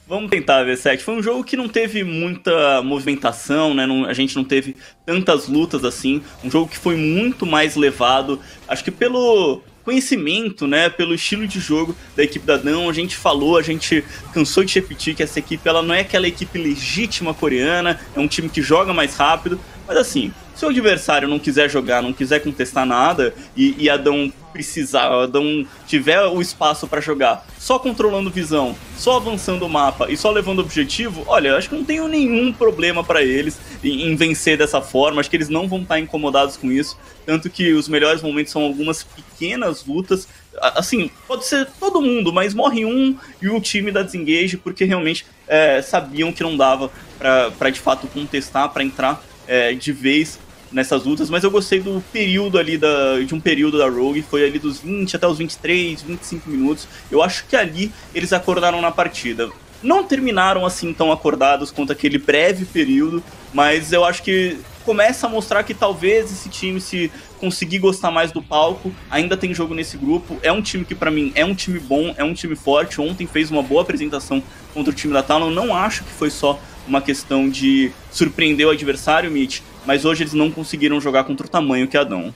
Vamos tentar, V7. Foi um jogo que não teve muita movimentação, né? A gente não teve tantas lutas assim. Um jogo que foi muito mais levado, acho que pelo conhecimento, né? Pelo estilo de jogo da equipe da Dão. A gente falou, a gente cansou de repetir que essa equipe ela não é aquela equipe legítima coreana, é um time que joga mais rápido. Mas assim, se o adversário não quiser jogar, não quiser contestar nada, e a Dão precisar, a Dão tiver o espaço para jogar só controlando visão, só avançando o mapa e só levando objetivo, olha, eu acho que não tenho nenhum problema para eles em vencer dessa forma. Acho que eles não vão estar incomodados com isso. Tanto que os melhores momentos são algumas pequenas lutas. Assim, pode ser todo mundo, mas morre um e o time da Desengage, porque realmente sabiam que não dava para de fato contestar, para entrar de vez nessas lutas. Mas eu gostei do período ali, de um período da Rogue, foi ali dos 20 até os 23, 25 minutos. Eu acho que ali eles acordaram na partida. Não terminaram assim tão acordados quanto aquele breve período, mas eu acho que começa a mostrar que talvez esse time, se conseguir gostar mais do palco, ainda tem jogo nesse grupo. É um time que pra mim é um time bom, é um time forte. Ontem fez uma boa apresentação contra o time da Talon. Não acho que foi só uma questão de surpreender o adversário, Mitch, mas hoje eles não conseguiram jogar contra o tamanho que é a Dão.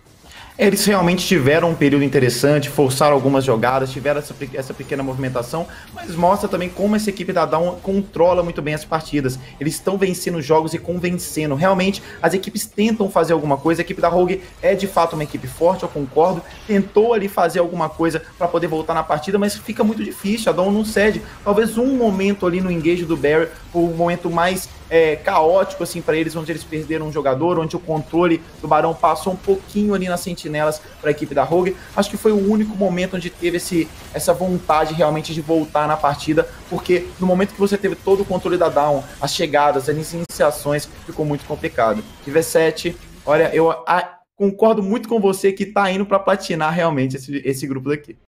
Eles realmente tiveram um período interessante, forçaram algumas jogadas, tiveram essa pequena movimentação, mas mostra também como essa equipe da Dawn controla muito bem as partidas. Eles estão vencendo jogos e convencendo. Realmente, as equipes tentam fazer alguma coisa. A equipe da Rogue é de fato uma equipe forte, eu concordo. Tentou ali fazer alguma coisa para poder voltar na partida, mas fica muito difícil. A Dawn não cede. Talvez um momento ali no engage do Barry, o momento mais caótico assim para eles, onde eles perderam um jogador, onde o controle do Barão passou um pouquinho ali nas sentinelas para a equipe da Rogue. Acho que foi o único momento onde teve essa vontade realmente de voltar na partida, porque no momento que você teve todo o controle da Dawn, as chegadas, as iniciações, ficou muito complicado. E V7, olha, eu concordo muito com você que tá indo para platinar realmente esse grupo daqui.